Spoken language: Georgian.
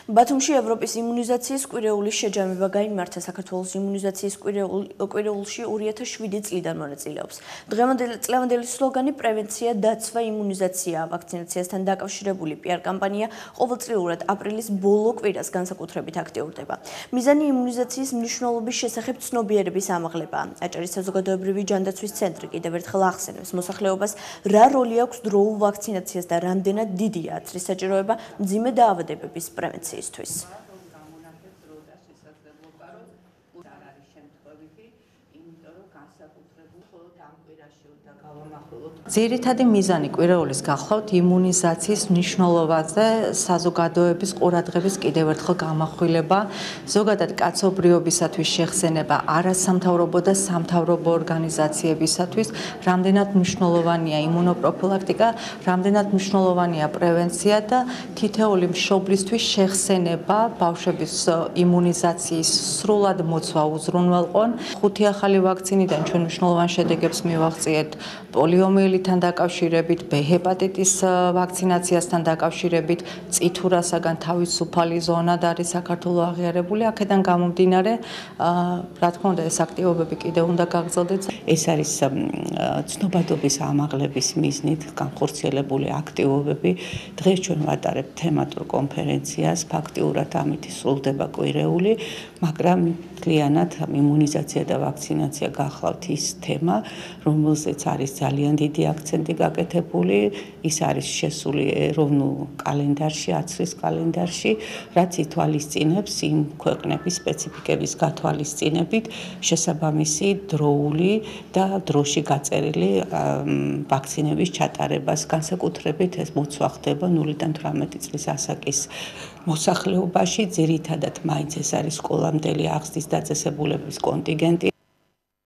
ბათუმში ევროპის იმუნიზაციის კვირეულის შეჯამება გაიმართა. საქართველოს იმუნიზაციის კვირეულში 2007 წლიდან მონაწილეობს. დღევანდელი სლოგანი პრევენცია, დაცვა, იმუნიზაცია, ვაქცინაციასთან დაკავშირებული PR კამპანია ყოველწლიურად აპრილის ბოლო კვირას განსაკუთრებით აქტიურდება. მიზანი იმუნიზაციის მნიშვნელობის შესახებ ცნობიერების ამაღლებაა. აჭარის საზოგადოებრივი ჯანდაცვის ცენტრი კიდევ ერთხელ ახსენებს მოსახლეობას, რა როლი აქვს დროულ ვაქცინაციას და რამდენად დიდია აცრის საჭიროება მძიმე დაავადებების პრევენციისთვის. ძირითადი მიზანი კვირეულის გახლავთ იმუნიზაციის მნიშვნელობაზე საზოგადოების ყურადღების კიდევ ერთხელ გამახვილება, ზოგადად კაცობრიობისათვის შეხსენება არასამთავრობო და სამთავრობო ორგანიზაციებისათვის, რამდენად მნიშვნელოვანია იმუნოპროფილაქტიკა, რამდენად მნიშვნელოვანია პრევენცია და თითოეული მშობლისთვის შეხსენება ბავშვების იმუნიზაციის სრულად მოცვა უზრუნველყონ. 5 ახალი ვაქცინიდან ჩვენ მნიშვნელოვან შედეგებს მივაღწიეთ პოლიომიელითან დაკავშირებით, B ჰეპატიტის ვაქცინაციასთან დაკავშირებით, წითურასაგან თავისუფალი ზონად არის საქართველოს აღიარებული. აქედან გამომდინარე, რა თქმა უნდა, ეს აქტივობები კიდევ უნდა გაგრძელდეს. ეს არის ცნობადობის ამაღლების მიზნით განხორციელებული აქტივობები. დღეს ჩვენ ვატარებთ თემატურ კონფერენციას, ფაქტიურად ამით სრულდება კვირეული, მაგრამ მთლიანად იმუნიზაცია და ვაქცინაცია გახლავთ ის თემა, რომელზეც არის ძალიან დიდი აქცენტი გაკეთებული. ის არის შესული ეროვნულ კალენდარში, აცრის კალენდარში, რაც ითვალისწინებს იმ ქვეყნების სპეციფიკების გათვალისწინებით შესაბამისი დროული და დროში გაწერილი ვაქცინების ჩატარებას. განსაკუთრებით ეს მოცვა ხდება 0-დან 18 წლის ასაკის მოსახლეობაში, ძირითადად მაინც ეს არის სკოლამდელი ახსნის დაწესებულების კონტინგენტი.